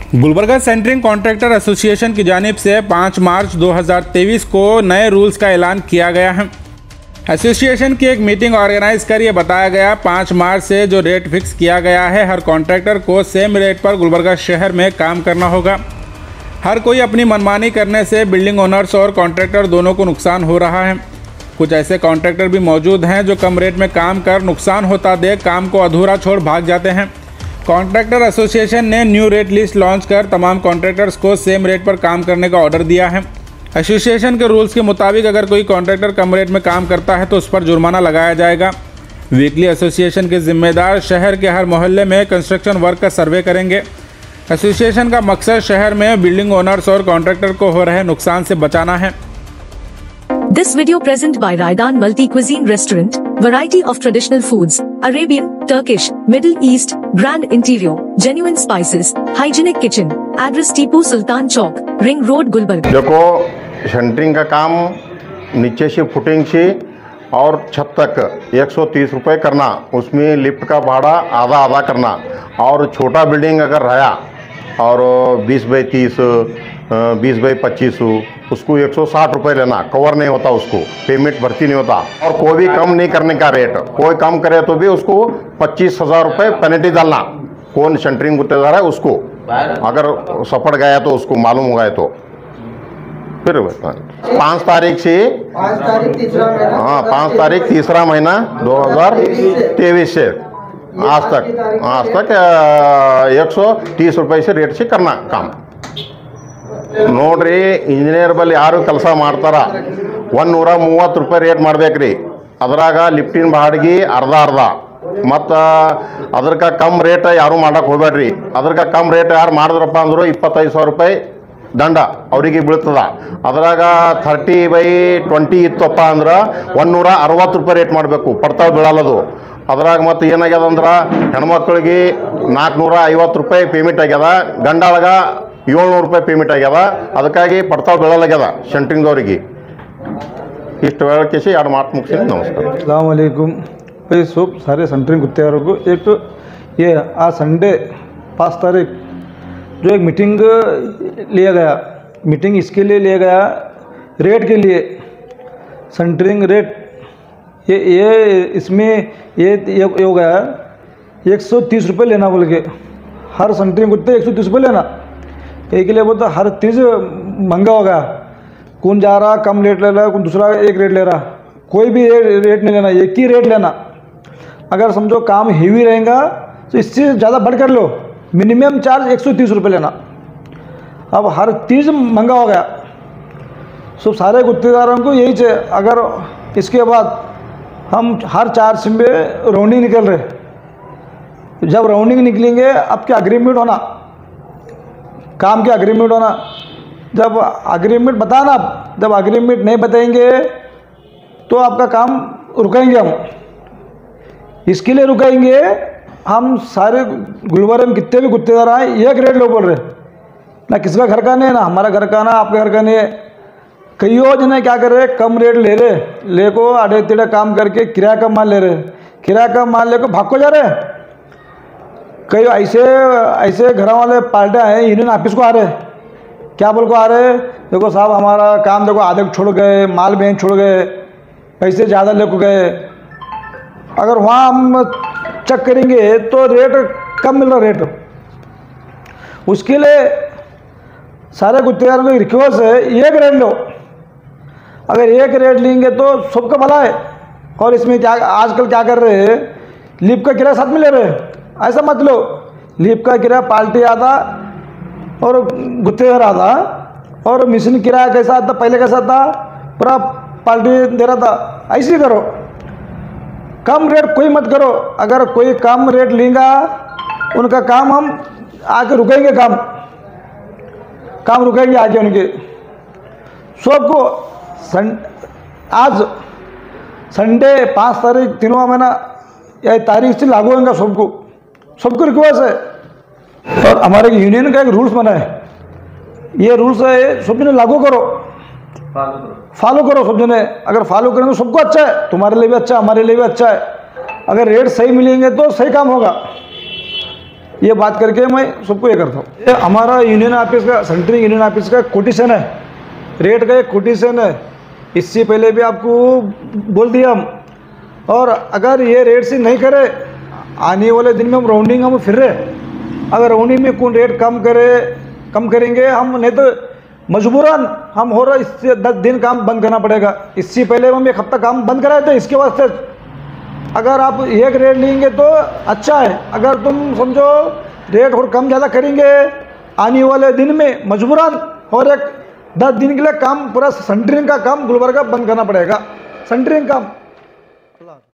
Gulbarga centering contractor association की जानिब से 5 मार्च 2023 को नए रूल्स का ऐलान किया गया है। एसोसिएशन की एक मीटिंग ऑर्गेनाइज कर ये बताया गया 5 मार्च से जो रेट फिक्स किया गया है, हर कॉन्ट्रैक्टर को सेम रेट पर गुलबर्गा शहर में काम करना होगा। हर कोई अपनी मनमानी करने से बिल्डिंग ओनर्स और कॉन्ट्रैक्टर दोनों को नुकसान हो रहा है। कुछ ऐसे कॉन्ट्रैक्टर भी मौजूद हैं जो कम रेट में काम कर नुकसान होता देख काम को अधूरा छोड़ भाग जाते हैं। कॉन्ट्रैक्टर एसोसिएशन ने न्यू रेट लिस्ट लॉन्च कर तमाम कॉन्ट्रैक्टर्स को सेम रेट पर काम करने का ऑर्डर दिया है। एसोसिएशन के रूल्स के मुताबिक अगर कोई कॉन्ट्रैक्टर कम रेट में काम करता है तो उस पर जुर्माना लगाया जाएगा। वीकली एसोसिएशन के जिम्मेदार शहर के हर मोहल्ले में कंस्ट्रक्शन वर्क का सर्वे करेंगे। एसोसिएशन का मकसद शहर में बिल्डिंग ओनर्स और कॉन्ट्रैक्टर को हो रहे नुकसान से बचाना है। This video present by Raidan Multi-Cuisine Restaurant, variety of traditional foods, Arabian, Turkish, Middle East, grand interior, genuine spices, hygienic kitchen, address Tipu Sultan Chowk, Ring Road, Gulbarga। देखो, centering का काम नीचे से फुटिंग से और छत तक 130 रुपये करना, उसमें लिफ्ट का भाड़ा आधा आधा करना, और छोटा बिल्डिंग अगर रहा और 20 बाई 30, 20 बाई 25 उसको 160 रुपये लेना, कवर नहीं होता, उसको पेमेंट भर्ती नहीं होता। और कोई भी कम नहीं करने का रेट, कोई कम करे तो भी उसको 25,000 रुपये पेनल्टी डालना। कौन सेंटरिंग गुत्तेदार है उसको अगर सपड़ गया तो उसको मालूम हो गया तो फिर 5 तारीख से 5 तारीख तीसरा महीना 2023 से आज तक 130 रुपये से रेट से करना काम। ನೋಡ್ರಿ, ಇಂಜಿನಿಯರ್ ಬಲ್ಲಿ ಯಾರು ಕೆಲಸ ಮಾಡ್ತಾರ 130 ರೂಪಾಯಿ ರೇಟ್ ಮಾಡ್ಬೇಕ್ರಿ। ಅದ್ರಾಗ ಲಿಫ್ಟಿನ ಬಾಡಿಗೆ ಅರ್ಧ ಮತ್ತು ಅದ್ರಕ ಕಮ್ ರೇಟ್ ಯಾರು ಮಾಡಕ್ಕೆ ಹೋಗ್ಬೇಡ್ರಿ। ಅದ್ರಕ ಕಮ್ ರೇಟ್ ಯಾರು ಮಾಡಿದ್ರಪ್ಪ ಅಂದರು 25,000 ರೂಪಾಯಿ ದಂಡ ಅವರಿಗೆ ಬೀಳ್ತದ। ಅದ್ರಾಗ 30/20 ಇತ್ತಪ್ಪ ಅಂದ್ರೆ 160 ರೂಪಾಯಿ ರೇಟ್ ಮಾಡಬೇಕು, ಪಡ್ತಾವ್ ಬೀಳಲ್ಲದು। ಅದ್ರಾಗ ಮತ್ತು ಏನಾಗ್ಯದ ಅಂದ್ರೆ ಹೆಣ್ಮಕ್ಳಿಗೆ 450 ರೂಪಾಯಿ ಪೇಮೆಂಟ್ ಆಗ್ಯದ, ಗಂಡಾಳಗ 700 ರೂಪಾಯಿ ಪೇಮೆಂಟ್ ಆಗ್ಯದ। ಅದಕ್ಕಾಗಿ ಪಡ್ತಾವ್ ಬೀಳಲಾಗ್ಯದ ಸೆಂಟ್ರಿಂಗ್ದವ್ರಿಗೆ। ಇಷ್ಟು ಹೇಳಕ್ಕೆ ಎರಡು ಮಾತು ಮುಗಿಸಿ ನಮಸ್ಕಾರ। अस्सलाम वालेकुम भाई, सब सारे सेंटरिंग गुत्तेदारों को एक तो ये आज संडे 5 तारीख जो एक मीटिंग लिया गया, मीटिंग इसके लिए लिया गया रेट के लिए, सेंटरिंग रेट ये इसमें ये हो गया 130 रुपये लेना बोल के, हर सेंटरिंग गुत्ते 130 रुपये लेना। एक के लिए बोलता हर चीज़ महंगा हो गया, कौन जा रहा कम रेट ले रहा, कौन दूसरा एक रेट ले रहा, कोई भी रेट नहीं लेना, एक ही रेट लेना। अगर समझो काम हेवी रहेगा तो इससे ज़्यादा बढ़ कर लो, मिनिमम चार्ज 130 रुपये लेना। अब हर चीज़ महंगा हो गया, सब सारे गुत्तेदारों को यही चाहिए। अगर इसके बाद हम हर चार्ज में राउंडिंग निकल रहे, जब राउंडिंग निकलेंगे आपके अग्रीमेंट होना, काम के अग्रीमेंट होना, जब अग्रीमेंट बताना, जब अग्रीमेंट नहीं बताएंगे तो आपका काम रुकाएंगे हम। इसके लिए रुकाएंगे हम सारे गुलबर्गा में कितने भी गुत्तेदार आए एक रेट लो बोल रहे, ना किसका घर का नहीं, ना हमारा घर का, ना आपके घर का नहीं है। कई जने क्या कर रहे, कम रेट ले रहे, ले को आड़े टेढ़े काम करके किराया का माल ले रहे, किराया का माल ले को भाग को जा रहे। कई ऐसे घर वाले पार्टियाँ हैं, यूनियन ऑफिस को आ रहे, क्या बोल को आ रहे, देखो साहब हमारा काम देखो आधे छोड़ गए, माल बेच छोड़ गए, पैसे ज़्यादा ले को गए। अगर वहाँ हम चेक करेंगे तो रेट कम मिल रहा रेट। उसके लिए सारे गुत्तेदारों को रिक्वेस्ट है, एक रेट लो। अगर एक रेट लेंगे तो सबका भला है। और इसमें क्या आजकल क्या कर रहे हैं, लिफ्ट का किराया साथ में ले रहे हैं, ऐसा मत लो। लिफ्ट का किराया पार्टी आता और गुत्तेदार आता, और मशीन किराया कैसा आता, पहले कैसा था, पूरा पार्टी दे रहा था। ऐसे ही करो, कम रेट कोई मत करो। अगर कोई कम रेट लेगा उनका काम हम आके रुकेंगे, काम रुकेंगे आके उनके सबको। आज संडे 5 तारीख 3वां महीना यह तारीख से लागू होगा, सबको रिक्वेस्ट है। और हमारे यूनियन का एक रूल्स बना है, ये रूल्स है सब जने लागू करो, फॉलो करो सब जने। अगर फॉलो करेंगे तो सबको अच्छा है, तुम्हारे लिए भी अच्छा है, हमारे लिए भी अच्छा है। अगर रेट सही मिलेंगे तो सही काम होगा। ये बात करके मैं सबको ये करता हूँ। ये हमारा यूनियन ऑफिस का, सेंट्रल यूनियन ऑफिस का कोटेशन है, रेट का एक कोटेशन है, इससे पहले भी आपको बोल दिया हम। और अगर ये रेट से नहीं करे, आने वाले दिन में हम राउंडिंग हम फिर रहे, अगर राउंडिंग में कौन रेट कम करेंगे हम, नहीं तो मजबूरन हम हो रहा इससे 10 दिन काम बंद करना पड़ेगा। इससे पहले हम 1 हफ्ता काम बंद कराए थे। इसके वास्ते अगर आप एक रेट लेंगे तो अच्छा है, अगर तुम समझो रेट और कम ज़्यादा करेंगे, आने वाले दिन में मजबूरन और एक 10 दिन के लिए काम, पूरा सेंटरिंग का काम गुलबर्गा बंद करना पड़ेगा, सेंटरिंग काम।